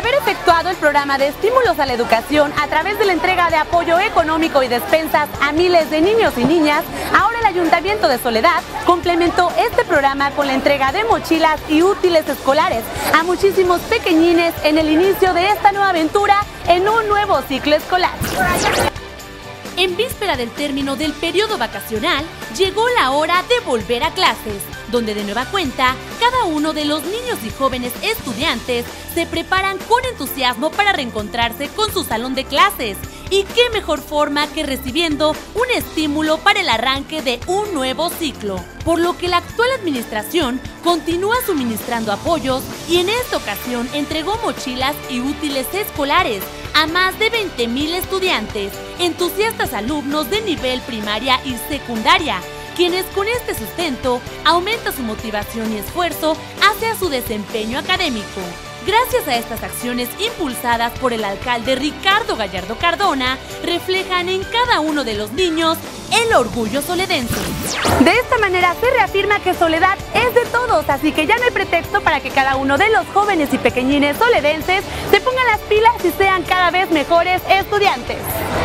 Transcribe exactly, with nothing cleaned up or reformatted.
haber efectuado el programa de estímulos a la educación a través de la entrega de apoyo económico y despensas a miles de niños y niñas, ahora el Ayuntamiento de Soledad complementó este programa con la entrega de mochilas y útiles escolares a muchísimos pequeñines en el inicio de esta nueva aventura en un nuevo ciclo escolar. En víspera del término del periodo vacacional, llegó la hora de volver a clases, donde de nueva cuenta, cada uno de los niños y jóvenes estudiantes se preparan con entusiasmo para reencontrarse con su salón de clases. Y qué mejor forma que recibiendo un estímulo para el arranque de un nuevo ciclo, por lo que la actual administración continúa suministrando apoyos y en esta ocasión entregó mochilas y útiles escolares a más de veinte mil estudiantes, entusiastas alumnos de nivel primaria y secundaria, quienes con este sustento aumenta su motivación y esfuerzo hacia su desempeño académico. Gracias a estas acciones impulsadas por el alcalde Ricardo Gallardo Cardona, reflejan en cada uno de los niños el orgullo soledense. De esta manera se reafirma que Soledad es de todos, así que ya no hay pretexto para que cada uno de los jóvenes y pequeñines soledenses se pongan las pilas y sean cada vez mejores estudiantes.